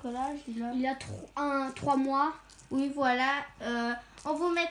Quel âge il a? Il a 3 mois. Oui, voilà. On vous met